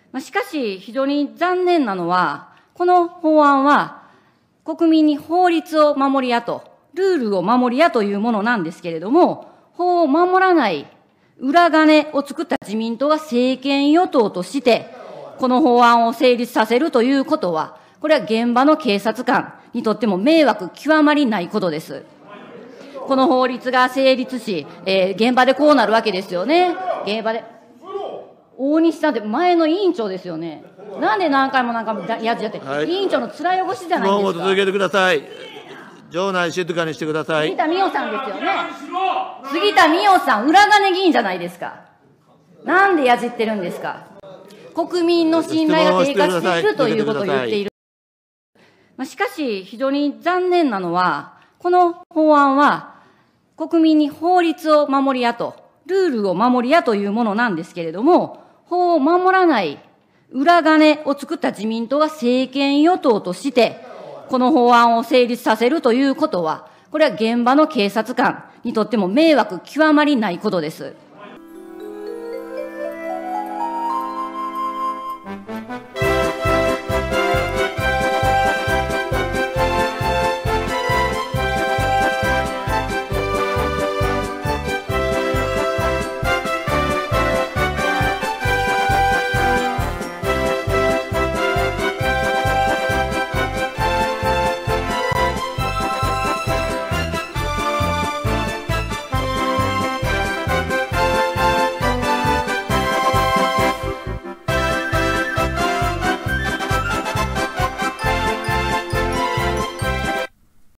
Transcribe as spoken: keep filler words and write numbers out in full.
しかし、非常に残念なのは、この法案は、国民に法律を守りやと、ルールを守りやというものなんですけれども、法を守らない裏金を作った自民党が政権与党として、この法案を成立させるということは、これは現場の警察官にとっても迷惑極まりないことです。この法律が成立し、えー、現場でこうなるわけですよね。現場で。大西さんって前の委員長ですよね。なんで何回も何回もやつやって、はい、委員長の面汚しじゃないですか。 質問を続けてください。場内静かにしてください。 杉田水脈さんですよね。杉田水脈さん、裏金議員じゃないですか。なんでやじってるんですか。国民の信頼が低下しているということを言っている。しかし、非常に残念なのは、この法案は、国民に法律を守りやと、ルールを守りやというものなんですけれども、法を守らない裏金を作った自民党が政権与党として、この法案を成立させるということは、これは現場の警察官にとっても迷惑極まりないことです。